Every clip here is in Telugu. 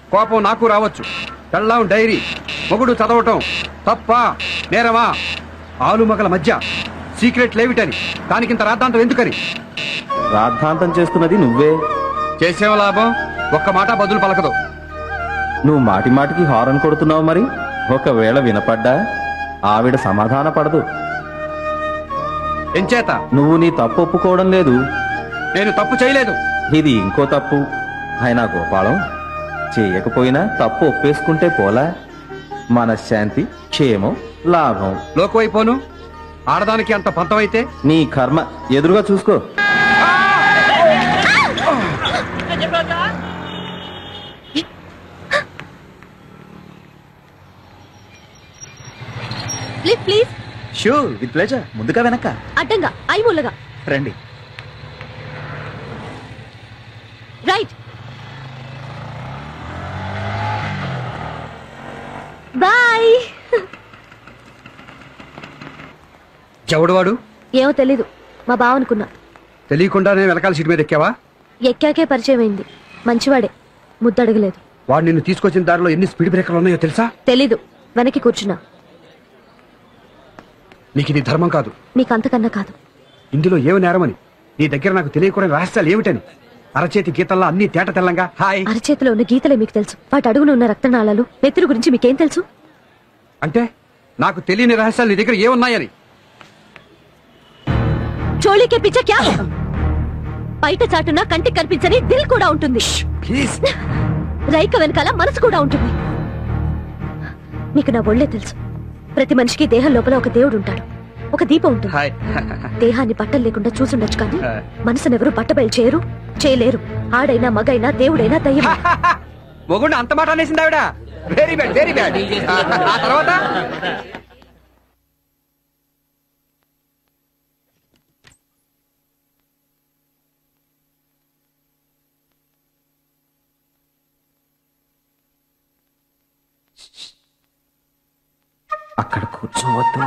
కోపం నాకు రావచ్చు. పెళ్ళాం డైరీ, మొగుడు చదవటం తప్ప నేరమా? ఆలుమగల మధ్య సీక్రెట్ లేవిటని, దానికింత రాద్ధాంతం ఎందుకని? రాద్ధాంతం చేస్తున్నది నువ్వే. చేసేవ లాభం? ఒక్క మాట బదులు పలకదు. నువ్వు మాటి మాటికి హారన్ కొడుతున్నావు. మరి ఒకవేళ వినపడ్డా ఆవిడ సమాధాన పడదు. ఎంచేత? నువ్వు నీ తప్పు ఒప్పుకోవడం లేదు. నేను తప్పు చేయలేదు. ఇది ఇంకో తప్పు. అయినా గోపాలం, చేయకపోయినా తప్పు ఒప్పేసుకుంటే పోలా? మనశ్శాంతి, క్షేమం, లాభం. లోకువైపోను. ఆడదానికి అంత పంతమైతే నీ కర్మ. ఎదురుగా చూసుకో. ప్లీజ్. Sure, with pleasure. ముందుగా వెనక, అడ్డంగా, ఐమూలగా రండి. రైట్. బాయ్. చెవడవాడు? ఏమో తెలీదు, మా బావ అనుకున్నా. తెలియకుండానే వెనకాల సీటు మీద ఎక్కావా? ఎక్కాకే పరిచయం అయింది. మంచివాడే, ముద్దడగలేదు. వాడు నిన్ను తీసుకొచ్చిన దారిలో ఎన్ని స్పీడ్ బ్రేకర్లు ఉన్నాయో తెలుసా? తెలీదు, వెనక్కి కూర్చున్నా. నీకు ఇది ధర్మం కాదు. నీకంతకన్నా కాదు. ఇందులో ఏమి నేరమని, నీ దగ్గర నాకు తెలియకూడని రహస్యాలు ఏమిటని? అరచేతి గీతల్లో అన్ని తేట తెల్లంగా. హాయ్. అరచేతిలో ఉన్న గీతలే మీకు తెలుసు. వాటి అడుగున ఉన్న రక్తనాళాలు, నెత్తురు గురించి మీకేం తెలుసు? అంటే నాకు తెలియని రహస్యాలు నీ దగ్గర ఏమున్నాయని? చోళీకే పిచ్చ క్యా? బయట చాటున కంటికి కనిపించని దిల్ కూడా ఉంటుంది. ప్లీజ్. రైక వెనకాల మనసు కూడా ఉంటుంది. నీకు నా ఒళ్ళే తెలుసు. ప్రతి మనిషికి దేహం లోపల ఒక దేవుడు ఉంటాడు, ఒక దీపం ఉంటుంది. దేహాన్ని బట్టలు లేకుండా చూసుండొచ్చు, కానీ మనసునెవరూ బట్టబయలు చేయలేరు. ఆడైనా మగైనా దేవుడైనా దయ్యం. మొగుండు అంత మాట అనేసింది ఆవిడ. Very bad, very bad. ఆ తర్వాత అక్కడ కూర్చోవద్దు.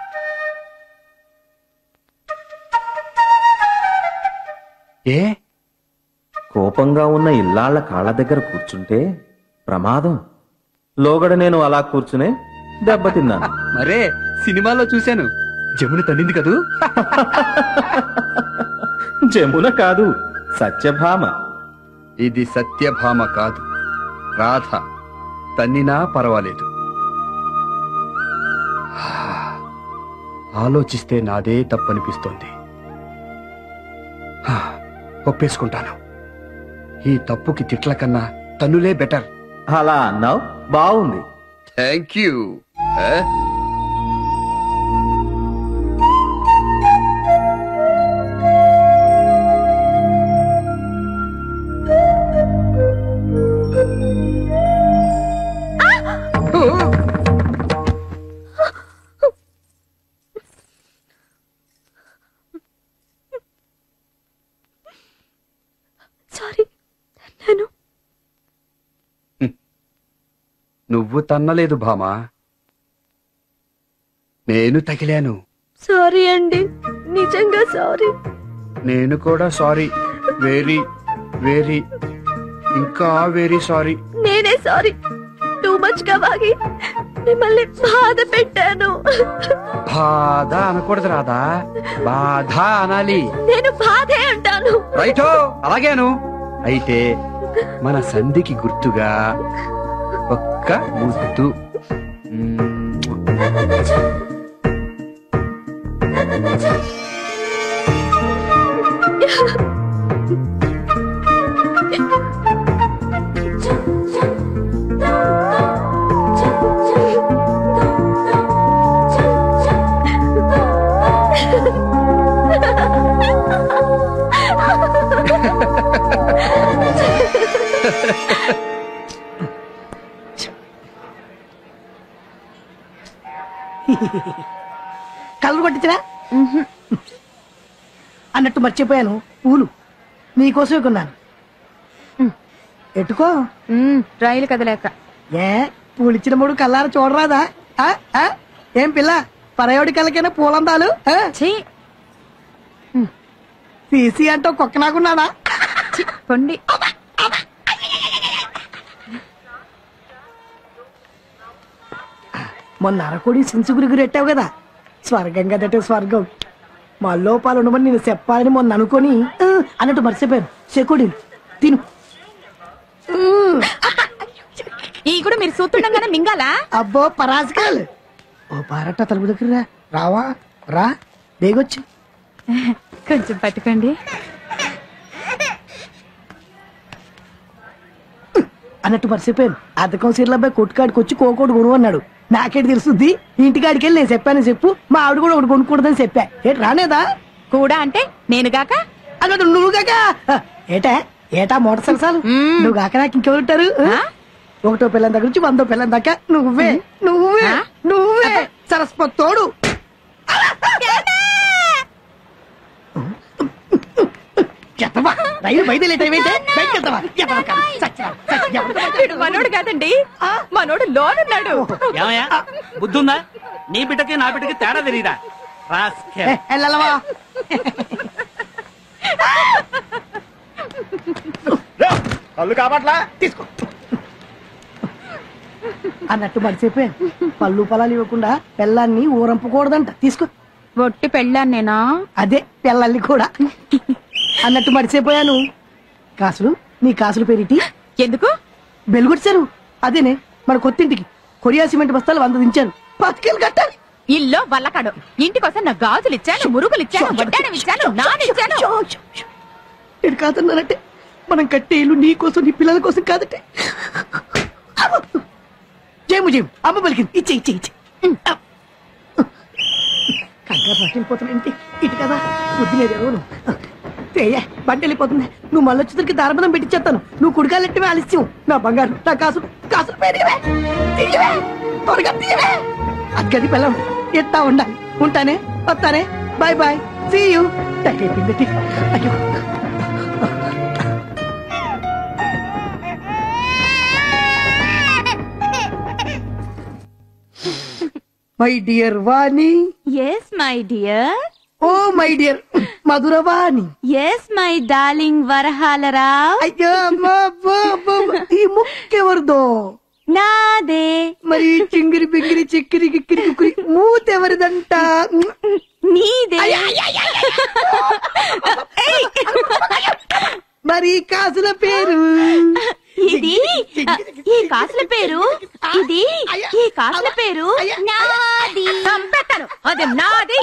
ఏ? కోపంగా ఉన్న ఇల్లాళ్ల కాళ్ళ దగ్గర కూర్చుంటే ప్రమాదం. లోగడ నేను అలా కూర్చునే దెబ్బతిన్నాను. మరే సినిమాలో చూశాను. జమున తల్లింది కదూ? జమున కాదు, సత్యభామ. ఇది సత్యభామ కాదు, రాధ. తన్నినా పర్వాలేదు. ఆలోచిస్తే నాదే తప్పనిపిస్తోంది. ఒప్పేసుకుంటాను. ఈ తప్పుకి తిట్ల కన్నా తన్నులే బెటర్. అలా అన్నావు, బాగుంది. Thank you. నువ్వు తన్నలేదు భామా, నేను తగిలాను. సారీ అండి, నిజంగా సారీ. నేను కూడా సారీ. వెరీ వెరీ ఇంకా వెరీ సారీ. నేనే సారీ. టూ మచ్ గా వాగి మిమ్మల్ని బాధ పెట్టాను. బాధ అనకూడదు రాదా, బాధ అనాలి. నేను బాధే అంటాను. రైటో, అలాగేను. అయితే మన సంధికి గుర్తుగా ఒక్క ముద్దు. కలర్ కొట్టించరా అన్నట్టు మర్చిపోయాను. పూలు నీకోసమే కొన్నాను. ఎట్టుకో. రైలు కదలేక. ఏ పూలిచ్చిన మూడు కల్లారా చూడరాదా? ఏం పిల్ల, పరయోడి కళ్ళకైనా పూలందాలు తీసి అంటూ కుక్క నాకున్నాడా? పండి మొన్న అరకోడి సించుగురి ఎట్టావు కదా, స్వర్గం కదటే స్వర్గం. మా లోపాలు ఉండమని నేను చెప్పాలని మొన్న అనుకొని అన్నట్టు మర్చిపోయాను. చెకుడి తిను. ఈ కూడా మీరు చూస్తుండగానే మింగాలా? అబ్బో పరాజకాలు. ఓ పారట తలుపు దగ్గర రావా, రా బేగొచ్చు. కొంచెం పట్టుకోండి. అన్నట్టు మర్చిపోయాను, అద్దకం సీర్లబ్బాయి కొట్టుకాడికి వచ్చి కోకోడు కొను అన్నాడు. నాకేంటి తెలుస్తుంది, ఇంటికాడికి వెళ్ళి నేను చెప్పాను చెప్పు, మా ఆవిడ కూడా ఒకటి కొనుక్കൂడదని చెప్పా. ఏంటి రానేదా కూడా అంటే నేను గాక అన్నట్టు నువ్వు కాక ఏటా ఏటా మోటార్ సరసాలు నువ్వు కాక నాకు ఇంకెవరుంటారు? ఒకటో పిల్లని దగ్గర నుంచి 100 పిల్లని దాకా నువ్వే నువ్వే నువ్వే సరస్వతి తోడు. రైలు బయలుదేరేటైతే మనోడు కాదండి, మనోడు లోనున్నాడు. ఏమయ్యా బుద్ధుందా? నీ బిడ్డకి నా బిడ్డకి తేడా తెలియదా? వెళ్ళవా కళ్ళు కాబట్లా తీసుకో అన్నట్టు మర్చిపోయాను, పళ్ళు పొలాలు ఇవ్వకుండా పెళ్ళాన్ని ఊరంపకూడదంట. తీసుకో. ఒట్టి పెళ్ళాను నేనా? అదే పిల్లల్ని కూడా అన్నట్టు మర్చిపోయాను. కాసులు, నీ కాసులు పేరిటి ఎందుకు బెలుగొచ్చారు? అదేనే మన కొత్తింటికి కొరియా సిమెంట్ బస్తాలు 100 దించాను. 10 కేలు కట్టాలి. ఇల్లు వల్లకాడు. ఇంటికోసం నా గాజులు ఇచ్చాను, మురుగులు ఇచ్చాను, వడ్డానం ఇచ్చాను, నానిచ్చాను. నేను కాదన్నానంటే మనం కట్టే ఇల్లు నీ కోసం, నీ పిల్లల కోసం కాదటే. జేము జేము అమ్మ పలికింది. ఇచ్చే ఇచ్చే ఇచ్చే కంగారు పట్టిపోతున్నా ఇంటి ఇటు కదా బుద్ధి లేదు. బండి వెళ్ళిపోతుంది. నువ్వు మళ్ళీ వచ్చేసరికి దారబదం పెట్టించేస్తాను. నువ్వు కుడికాలెట్టివే ఆలస్యం. నా బంగారు, నా కాసులు కాసులు పేరేవే తీయవే, త్వరగా తీయవే. అక్కడి పిల్లం ఎత్తా ఉండాలి. ఉంటానే, వస్తానే, బాయ్ బాయ్, సీ యూ. అయిపోయింది. అయ్యో my dear Vani. Yes my dear. Oh my dear Madhuravani. Yes my darling Varahalarao. అయ్యో ఈ ముక్కెవరిదో? నాదే. మరి చింగిరి బింగిరి చిక్కిరి గిక్కిరి కుక్కిరి మూతెవరిదంట? నీదే. మరి కాసుల పేరు? ఇది ఈ కాసుల పేరు, ఇది ఈ కాసుల పేరు నాది. చంపేస్తాను, అది నాది.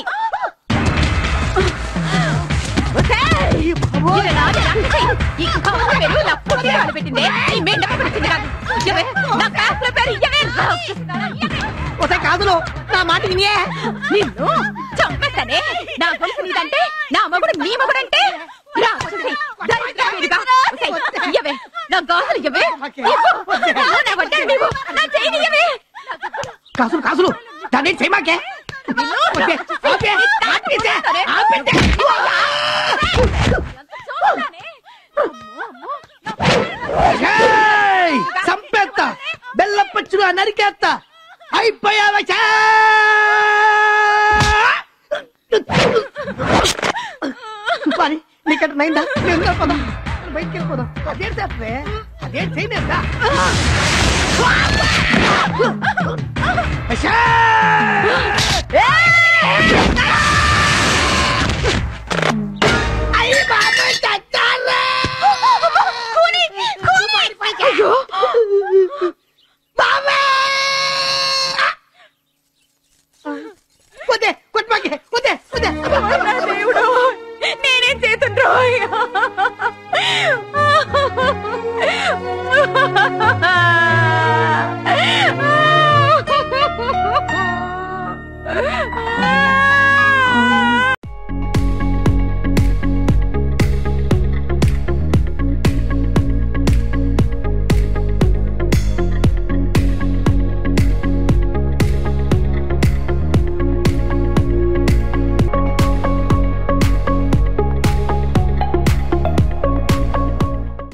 కాదులో నా మాట వినియే. నిన్ను చంపేస్తానే. నా గొలుసు నీదంటే, నా మగుడు నీ మగుడంటే కాసులు కాసులు దాన్ని చేయమాకే. సంపేత్తా, బెల్లపచ్చుగా నరికేత్తా. అయిపోయావా? నీకంటే నైందా? పదం బయటికి వెళ్ళిపోదాం. అదేం చేస్తే అదేం చేయలేదా?